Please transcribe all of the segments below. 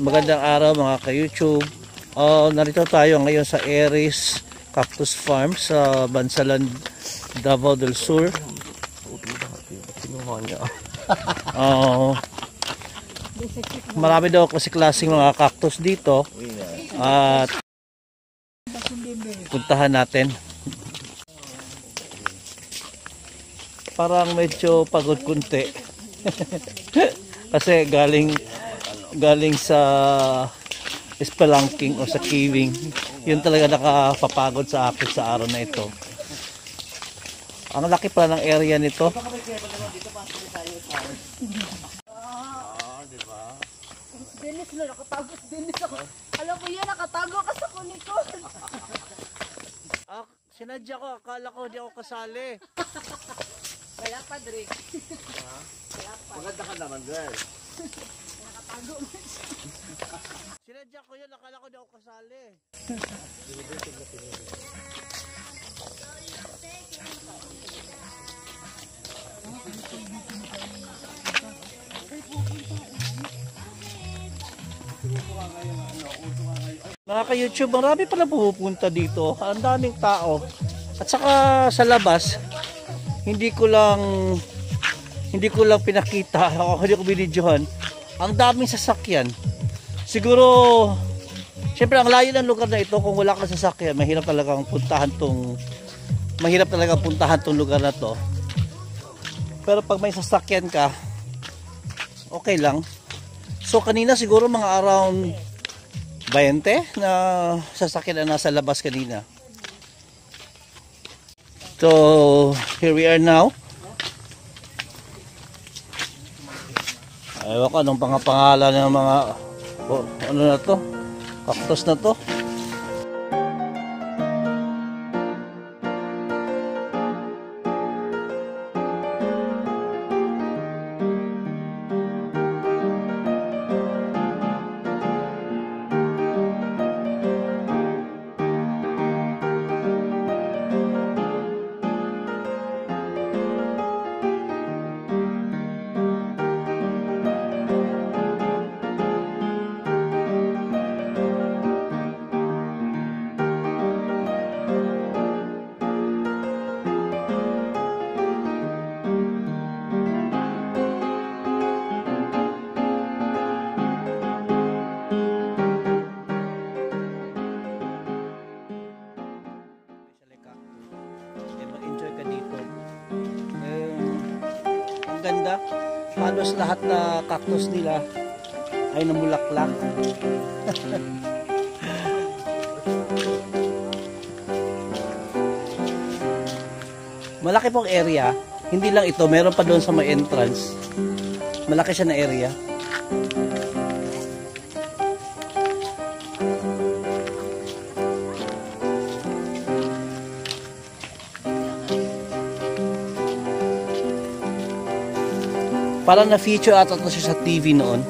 Magandang araw mga ka-YouTube. Narito tayo ngayon sa Erry's Cactus Farm sa Bansalan Davao del Sur. Marami daw kasi klaseng mga cactus dito. At puntahan natin. Parang medyo pagod kunti. Kasi galing sa spelunking o sa caving. Yun talaga nakapapagod sa akin sa araw na ito. Ang laki pala ng area nito. Dennis na nakatago. Dennis ako. Alam ko yan, nakatago ka sa kunikot. Sinadya ko, akala ko di ako kasali. Kaya pa, Drake. Maganda ka naman, girl. Nakatago. Sinadya ko yun, akala ko di ako kasali. Mga ka-YouTube, marami pala pumupunta dito. Ang daming tao. At saka sa labas, hindi ko lang pinakita, hindi ko binidyohan. Ang daming sasakyan. Siguro, syempre ang layo ng lugar na ito, kung wala kang sasakyan, mahirap talagang puntahan tong lugar na to. Pero pag may sasakyan ka, okay lang. So kanina siguro mga around 20 na sasakyan na nasa labas kanina. So here we are now. Ayaw ko anong pangalan ng mga ano na to, cactus na to. Ganda, halos lahat na cactus nila ay namulaklak. Malaki pong area, hindi lang ito, meron pa doon sa may entrance. Malaki siya na area. Parang na-feature ata ito siya sa TV noon.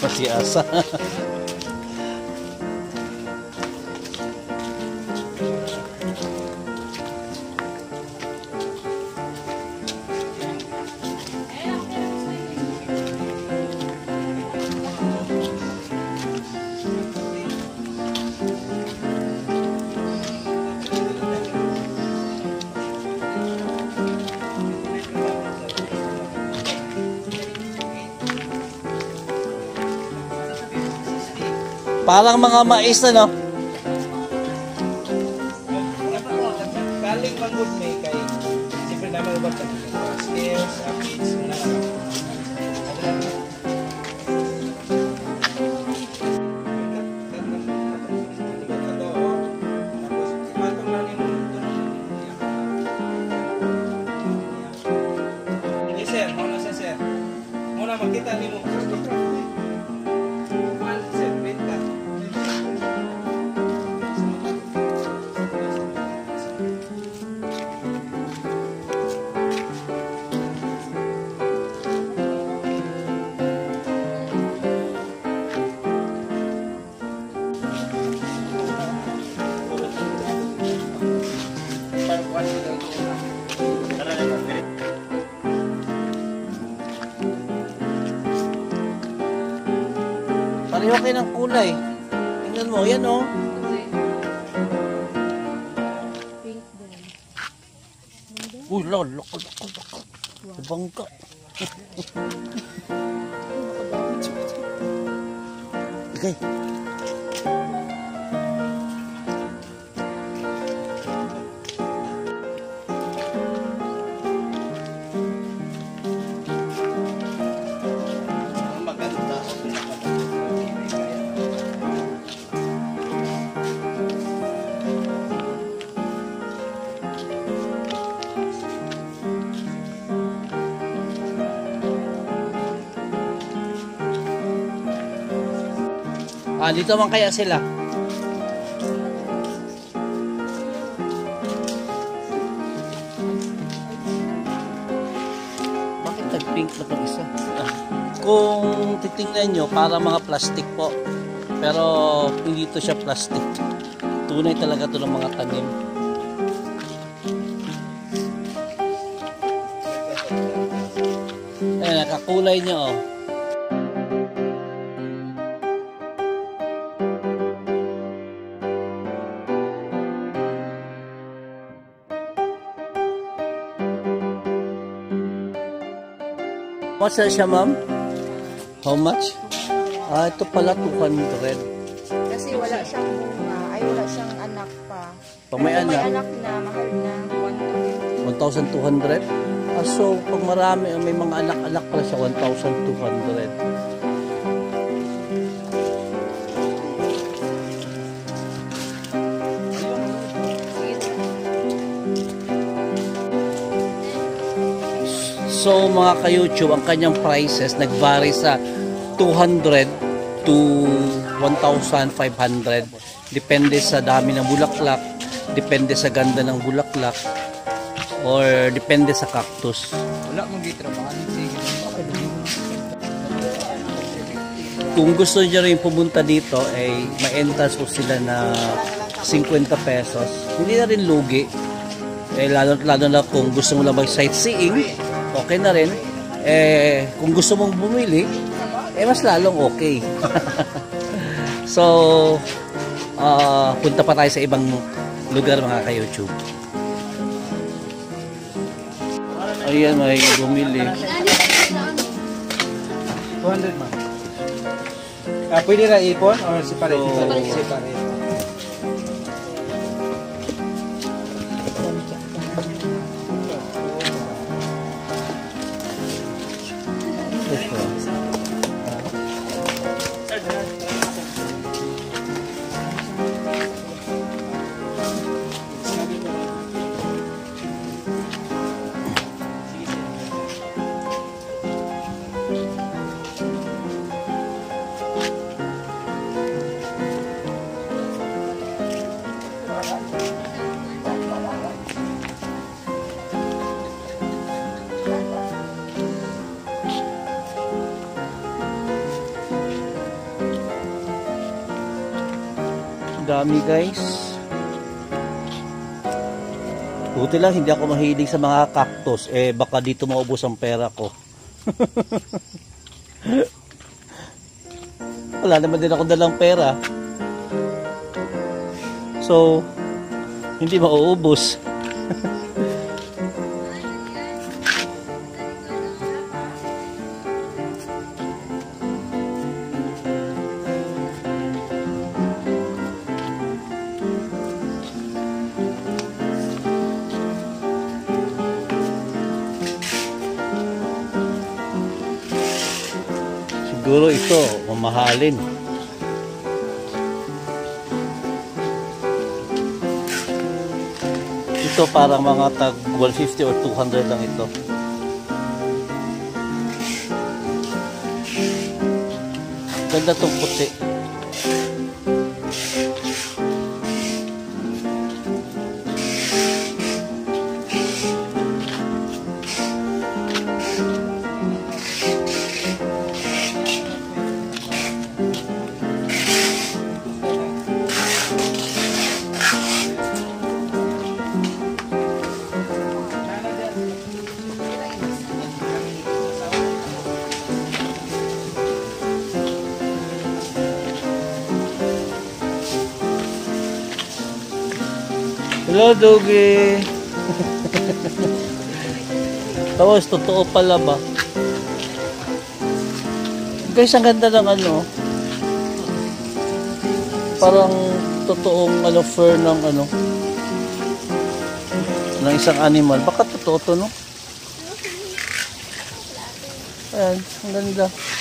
Masiasa. Parang mga mais na, no? Galing man good may kay siyempre naman ubat sa skills, updates, wala na. Muna makita ni mo. Pareho kayo ng kulay. Tingnan mo, yan o. Pink din. Uy, lalo. Bangka. Okay. Dito man kaya sila. Bakit nag-pink na pang isa? Kung titingnan nyo, para mga plastic po. Pero hindi to siya plastic. Tunay talaga to ng mga tanim. Ayan, nakakulay nyo oh. What's that siya, ma'am? How much? Ito pala 200. Kasi wala siyang bunga. Ay, wala siyang anak pa. Pag may May anak, anak na, mahal na 1,200. So, pag marami, may mga anak-anak pala siya, 1,200. So mga ka-YouTube, ang kanyang prices nag-vary sa 200 to 1,500. Depende sa dami ng bulaklak, depende sa ganda ng bulaklak, or depende sa cactus. Wala mong gitrabahan sige. Kung gusto niyo rin pumunta dito, ay may entrance po sila na 50 pesos. Hindi na rin lugi. Lalo na kung gusto mo lang mag-sightseeing, okay na rin. Kung gusto mong bumili, mas lalong okay. So, punta pa tayo sa ibang lugar mga ka-YouTube. Ayan, may bumili. 200 man. Pwede ra ipon or separate? Separate. dami guys. Buti lang hindi ako mahilig sa mga cactus. Eh baka dito maubos ang pera ko. Wala naman din ako dalang pera. So hindi mauubos. Siguro ito, mamahalin. Ito parang mga tag 150 or 200 lang ito. Ganda tong puti. Hello, Doggy. Tapos, totoo pala ba? Guys, ang ganda ng ano. Parang totoong ano, fur ng ano. Ng isang animal. Baka totoo to, no? Ayan, ang ganda.